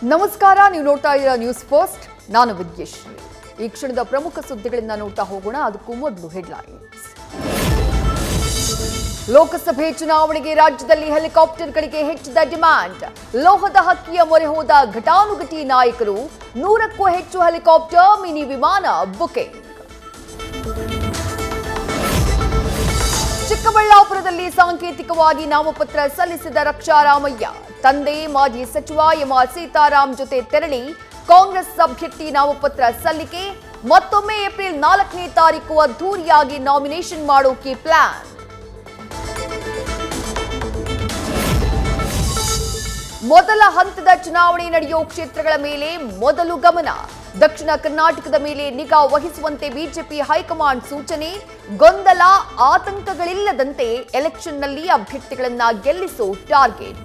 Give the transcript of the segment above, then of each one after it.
ನಮಸ್ಕಾರ, ನೀವು ನೋಡ್ತಾ ಇದ್ದೀರಾ ನ್ಯೂಸ್ ಫಸ್ಟ್. ನಾನು ವಿದ್ಯಶ್ರೀ. ಈ ಕ್ಷಣದ ಪ್ರಮುಖ ಸುದ್ದಿಗಳನ್ನ ನೋಡ್ತಾ ಹೋಗೋಣ. ಅದಕ್ಕೂ ಮೊದಲು ಹೆಡ್ಲೈನ್ಸ್. ಲೋಕಸಭೆ ಚುನಾವಣೆಗೆ ರಾಜ್ಯದಲ್ಲಿ ಹೆಲಿಕಾಪ್ಟರ್ಗಳಿಗೆ ಹೆಚ್ಚಿದ ಡಿಮ್ಯಾಂಡ್. ಲೋಹದ ಹಕ್ಕಿಯ ಮೊರೆ ಹೋದ ಘಟಾನುಘಟಿ ನಾಯಕರು. 100ಕ್ಕೂ ಹೆಚ್ಚು ಹೆಲಿಕಾಪ್ಟರ್, ಮಿನಿ ವಿಮಾನ ಬುಕಿಂಗ್. ಚಿಕ್ಕಬಳ್ಳಾಪುರದಲ್ಲಿ ಸಾಂಕೇತಿಕವಾಗಿ ನಾಮಪತ್ರ ಸಲ್ಲಿಸಿದ ರಕ್ಷಾರಾಮಯ್ಯ. ತಂದೆ ಮಾಜಿ ಸಚಿವ ಎಂಆರ್ ಸೀತಾರಾಮ್ ಜೊತೆ ತೆರಳಿ ಕಾಂಗ್ರೆಸ್ ಅಭ್ಯರ್ಥಿ ನಾಮಪತ್ರ ಸಲ್ಲಿಕೆ. ಮತ್ತೊಮ್ಮೆ ಏಪ್ರಿಲ್ 4ನೇ ತಾರೀಕು ಅದ್ದೂರಿಯಾಗಿ ನಾಮಿನೇಷನ್ ಮಾಡೋಕೆ ಪ್ಲಾನ್. ಮೊದಲ ಹಂತದ ಚುನಾವಣೆ ನಡೆಯೋ ಕ್ಷೇತ್ರಗಳ ಮೇಲೆ ಮೊದಲು ಗಮನ. ದಕ್ಷಿಣ ಕರ್ನಾಟಕದ ಮೇಲೆ ನಿಗಾ ವಹಿಸುವಂತೆ ಬಿಜೆಪಿ ಹೈಕಮಾಂಡ್ ಸೂಚನೆ. ಗೊಂದಲ, ಆತಂಕಗಳಿಲ್ಲದಂತೆ ಎಲೆಕ್ಷನ್ನಲ್ಲಿ ಅಭ್ಯರ್ಥಿಗಳನ್ನ ಗೆಲ್ಲಿಸೋ ಟಾರ್ಗೆಟ್.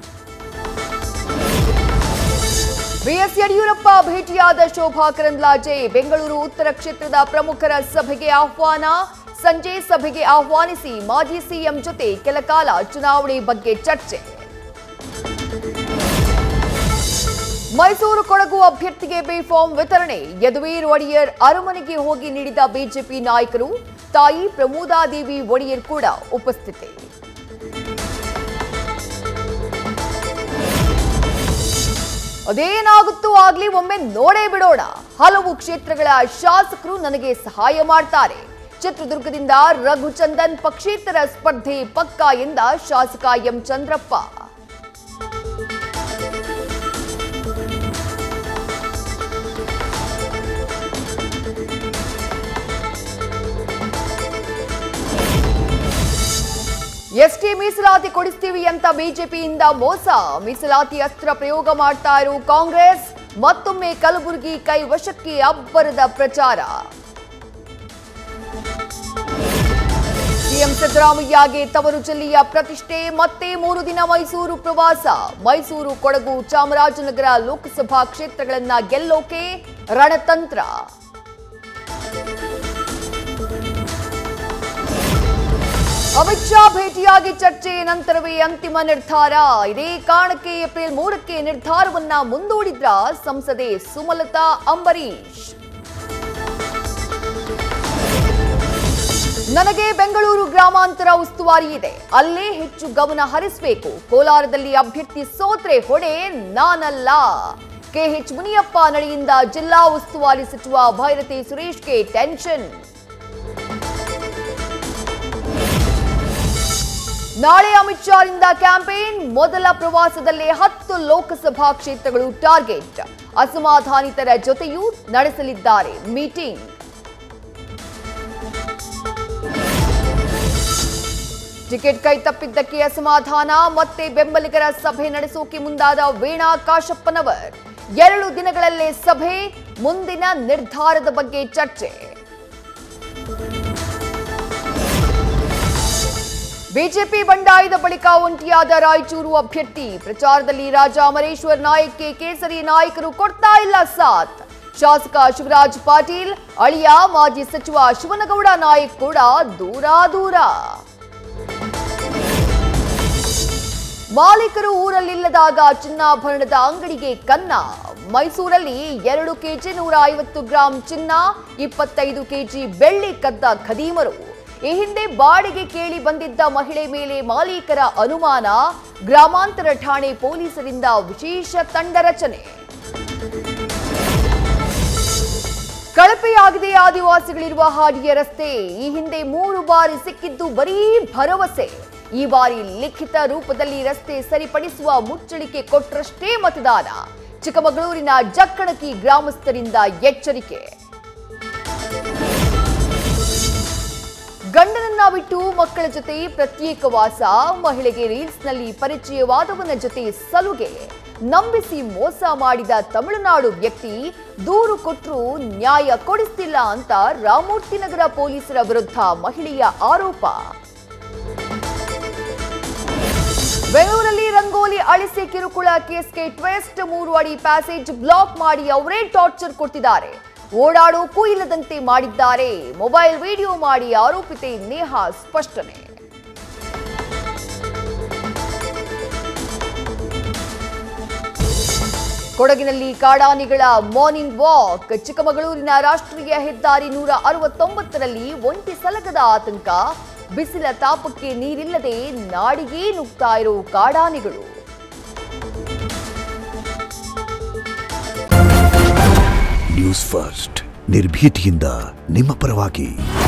ಬಿಎಸ್ ಯಡಿಯೂರಪ್ಪ ಭೇಟಿಯಾದ ಶೋಭಾ ಕರಂದ್ಲಾಜೆ. ಬೆಂಗಳೂರು ಉತ್ತರ ಕ್ಷೇತ್ರದ ಪ್ರಮುಖರ ಸಭೆಗೆ ಆಹ್ವಾನ. ಸಂಜೆ ಸಭೆಗೆ ಆಹ್ವಾನಿಸಿ ಮಾಜಿ ಸಿಎಂ ಜೊತೆ ಕೆಲಕಾಲ ಚುನಾವಣೆ ಬಗ್ಗೆ ಚರ್ಚೆ. ಮೈಸೂರು ಕೊಡಗು ಅಭ್ಯರ್ಥಿಗೆ ಬೇಫಾರ್ಮ್ ವಿತರಣೆ. ಯದುವೀರ್ ಒಡೆಯರ್ ಅರಮನೆಗೆ ಹೋಗಿ ನೀಡಿದ ಬಿಜೆಪಿ ನಾಯಕರು. ತಾಯಿ ಪ್ರಮೋದಾದೇವಿ ಒಡೆಯರ್ ಕೂಡ ಉಪಸ್ಥಿತಿ. ಅದೇನಾಗುತ್ತೋ ಆಗ್ಲಿ, ಒಮ್ಮೆ ನೋಡೇ ಬಿಡೋಣ. ಹಲವು ಕ್ಷೇತ್ರಗಳ ಶಾಸಕರು ನನಗೆ ಸಹಾಯ ಮಾಡ್ತಾರೆ. ಚಿತ್ರದುರ್ಗದಿಂದ ರಘುಚಂದನ್ ಪಕ್ಷೇತರ ಸ್ಪರ್ಧೆ ಪಕ್ಕಾ ಎಂದ ಶಾಸಕ ಎಂ ಚಂದ್ರಪ್ಪ. ಎಸ್ಟಿ ಮೀಸಲಾತಿ ಕೊಡಿಸ್ತೀವಿ ಅಂತ ಬಿಜೆಪಿಯಿಂದ ಮೋಸ. ಮೀಸಲಾತಿ ಅಸ್ತ್ರ ಪ್ರಯೋಗ ಮಾಡ್ತಾ ಇರೋ ಕಾಂಗ್ರೆಸ್. ಮತ್ತೊಮ್ಮೆ ಕಲಬುರಗಿ ಕೈ ವಶಕ್ಕೆ ಅಬ್ಬರದ ಪ್ರಚಾರ. ಸಿಎಂ ಸಿದ್ದರಾಮಯ್ಯಗೆ ತವರು ಜಿಲ್ಲೆಯ ಪ್ರತಿಷ್ಠೆ. ಮತ್ತೆ 3 ದಿನ ಮೈಸೂರು ಪ್ರವಾಸ. ಮೈಸೂರು, ಕೊಡಗು, ಚಾಮರಾಜನಗರ ಲೋಕಸಭಾ ಕ್ಷೇತ್ರಗಳನ್ನ ಗೆಲ್ಲೋಕೆ ರಣತಂತ್ರ. ಅಮಿತ್ ಶಾ ಭೇಟಿಯಾಗಿ ಚರ್ಚೆ, ನಂತರವೇ ಅಂತಿಮ ನಿರ್ಧಾರ. ಇದೇ ಕಾರಣಕ್ಕೆ ಏಪ್ರಿಲ್ 3ಕ್ಕೆ ನಿರ್ಧಾರವನ್ನ ಮುಂದೂಡಿದ್ರ ಸಂಸದೆ ಸುಮಲತಾ ಅಂಬರೀಶ್. ನನಗೆ ಬೆಂಗಳೂರು ಗ್ರಾಮಾಂತರ ಉಸ್ತುವಾರಿ ಇದೆ, ಅಲ್ಲೇ ಹೆಚ್ಚು ಗಮನ ಹರಿಸಬೇಕು. ಕೋಲಾರದಲ್ಲಿ ಅಭ್ಯರ್ಥಿ ಸೋತ್ರೆ ಹೊಣೆ ನಾನಲ್ಲ. ಕೆಎಚ್ ಮುನಿಯಪ್ಪ ನಡೆಯಿಂದ ಜಿಲ್ಲಾ ಉಸ್ತುವಾರಿ ಸಚಿವ ಭೈರತಿ ಸುರೇಶ್ಗೆ ಟೆನ್ಷನ್. ನಾಳೆ ಅಮಿತ್ ಶಾರಿಂದ ಕ್ಯಾಂಪೇನ್. ಮೊದಲ ಪ್ರವಾಸದಲ್ಲೇ 10 ಲೋಕಸಭಾ ಕ್ಷೇತ್ರಗಳು ಟಾರ್ಗೆಟ್. ಅಸಮಾಧಾನಿತರ ಜೊತೆಯೂ ನಡೆಸಲಿದ್ದಾರೆ ಮೀಟಿಂಗ್. ಟಿಕೆಟ್ ಕೈ ತಪ್ಪಿದ್ದಕ್ಕೆ ಅಸಮಾಧಾನ. ಮತ್ತೆ ಬೆಂಬಲಿಗರ ಸಭೆ ನಡೆಸೋಕೆ ಮುಂದಾದ ವೀಣಾ ಕಾಶಪ್ಪನವರ್. 2 ದಿನಗಳಲ್ಲೇ ಸಭೆ. ಮುಂದಿನ ನಿರ್ಧಾರದ ಬಗ್ಗೆ ಚರ್ಚೆ. ಬಿಜೆಪಿ ಬಂಡಾಯದ ಬಳಿಕ ಒಂಟಿಯಾದ ರಾಯಚೂರು ಅಭ್ಯರ್ಥಿ. ಪ್ರಚಾರದಲ್ಲಿ ರಾಜ ಅಮರೇಶ್ವರ್ ನಾಯಕ್ಗೆ ಕೇಸರಿ ನಾಯಕರು ಕೊಡ್ತಾ ಇಲ್ಲ ಸಾಥ್. ಶಾಸಕ ಶಿವರಾಜ್ ಪಾಟೀಲ್, ಅಳಿಯ ಮಾಜಿ ಸಚಿವ ಶಿವನಗೌಡ ನಾಯಕ್ ಕೂಡ ದೂರ. ಮಾಲೀಕರು ಊರಲ್ಲಿಲ್ಲದಾಗ ಚಿನ್ನಾಭರಣದ ಅಂಗಡಿಗೆ ಕನ್ನ. ಮೈಸೂರಲ್ಲಿ 2 ಕೆಜಿ 150 ಗ್ರಾಂ ಚಿನ್ನ, 25 ಕೆಜಿ ಬೆಳ್ಳಿ ಕದ್ದ ಖದೀಮರು. ಈ ಹಿಂದೆ ಬಾಡಿಗೆ ಕೇಳಿ ಬಂದಿದ್ದ ಮಹಿಳೆ ಮೇಲೆ ಮಾಲೀಕರ ಅನುಮಾನ. ಗ್ರಾಮಾಂತರ ಠಾಣೆ ಪೊಲೀಸರಿಂದ ವಿಶೇಷ ತಂಡ ರಚನೆ. ಕಳಪೆಯಾಗಿದೆ ಆದಿವಾಸಿಗಳಿರುವ ಹಾಡಿಯ ರಸ್ತೆ. ಈ ಹಿಂದೆ 3 ಬಾರಿ ಸಿಕ್ಕಿದ್ದು ಬರೀ ಭರವಸೆ. ಈ ಬಾರಿ ಲಿಖಿತ ರೂಪದಲ್ಲಿ ರಸ್ತೆ ಸರಿಪಡಿಸುವ ಮುಚ್ಚಳಿಕೆ ಕೊಟ್ರಷ್ಟೇ ಮತದಾನ. ಚಿಕ್ಕಮಗಳೂರಿನ ಜಕ್ಕಣಕಿ ಗ್ರಾಮಸ್ಥರಿಂದ ಎಚ್ಚರಿಕೆ. ಗಂಡನನ್ನ ಬಿಟ್ಟು ಮಕ್ಕಳ ಜೊತೆ ಪ್ರತ್ಯೇಕವಾಸ. ಮಹಿಳೆಗೆ ರೀಲ್ಸ್ನಲ್ಲಿ ಪರಿಚಯವಾದವನ ಜೊತೆ ಸಲುಗೆ. ನಂಬಿಸಿ ಮೋಸ ಮಾಡಿದ ತಮಿಳುನಾಡು ವ್ಯಕ್ತಿ. ದೂರು ಕೊಟ್ಟರೂ ನ್ಯಾಯ ಕೊಡಿಸ್ತಿಲ್ಲ ಅಂತ ರಾಮಮೂರ್ತಿನಗರ ಪೊಲೀಸರ ವಿರುದ್ಧ ಮಹಿಳೆಯ ಆರೋಪ. ಬೆಂಗಳೂರಲ್ಲಿ ರಂಗೋಲಿ ಅಳಿಸಿ ಕಿರುಕುಳ ಕೇಸ್ಗೆ ಟ್ವಿಸ್ಟ್. 3 ಅಡಿ ಪ್ಯಾಸೇಜ್ ಬ್ಲಾಕ್ ಮಾಡಿ ಅವರೇ ಟಾರ್ಚರ್ ಕೊಡ್ತಿದ್ದಾರೆ. ಓಡಾಡೋಕೂ ಇಲ್ಲದಂತೆ ಮಾಡಿದ್ದಾರೆ. ಮೊಬೈಲ್ ವಿಡಿಯೋ ಮಾಡಿ ಆರೋಪಿತೆ ನೇಹಾ ಸ್ಪಷ್ಟನೆ. ಕೊಡಗಿನಲ್ಲಿ ಕಾಡಾನೆಗಳ ಮಾರ್ನಿಂಗ್ ವಾಕ್. ಚಿಕ್ಕಮಗಳೂರಿನ ರಾಷ್ಟ್ರೀಯ ಹೆದ್ದಾರಿ 169ರಲ್ಲಿ ಒಂಟಿ ಸಲಗದ ಆತಂಕ. ಬಿಸಿಲ ತಾಪಕ್ಕೆ ನೀರಿಲ್ಲದೆ ನಾಡಿಗೆ ನುಗ್ತಾ ಇರೋ ಕಾಡಾನೆಗಳು. ನ್ಯೂಸ್ ಫಸ್ಟ್ ನಿರ್ಭೀತಿಯಿಂದ ನಿಮ್ಮ ಪರವಾಗಿ.